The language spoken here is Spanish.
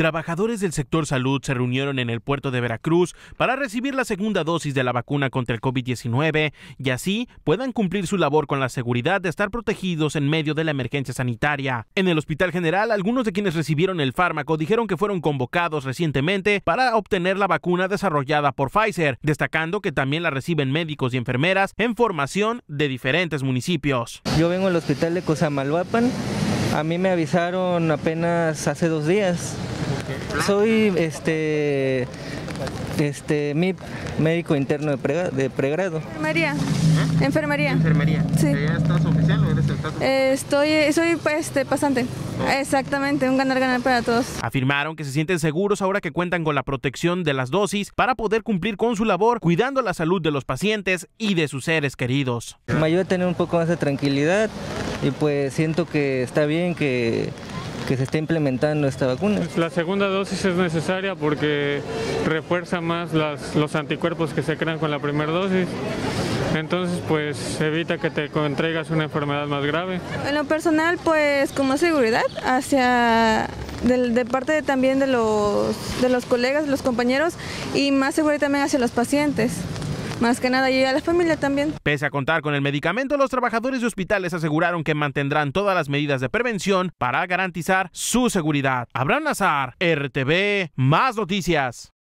Trabajadores del sector salud se reunieron en el puerto de Veracruz para recibir la segunda dosis de la vacuna contra el COVID-19 y así puedan cumplir su labor con la seguridad de estar protegidos en medio de la emergencia sanitaria. En el Hospital General, algunos de quienes recibieron el fármaco dijeron que fueron convocados recientemente para obtener la vacuna desarrollada por Pfizer, destacando que también la reciben médicos y enfermeras en formación de diferentes municipios. Yo vengo al hospital de Cosamaloapan. A mí me avisaron apenas hace 2 días. Soy MIP, médico interno de pregrado. Enfermería. Sí. ¿Ya estás oficial o eres el status? Soy pasante. Exactamente, un ganar para todos. Afirmaron que se sienten seguros ahora que cuentan con la protección de las dosis para poder cumplir con su labor, cuidando la salud de los pacientes y de sus seres queridos. Me ayuda a tener un poco más de tranquilidad y pues siento que está bien que se esté implementando esta vacuna. La segunda dosis es necesaria porque refuerza más los anticuerpos que se crean con la primera dosis. Entonces, pues evita que te contraigas una enfermedad más grave. En lo personal, pues como seguridad de parte también de los colegas, los compañeros, y más seguridad también hacia los pacientes. Más que nada, y a la familia también. Pese a contar con el medicamento, los trabajadores de hospitales aseguraron que mantendrán todas las medidas de prevención para garantizar su seguridad. Abraham Nazar, RTV, Más Noticias.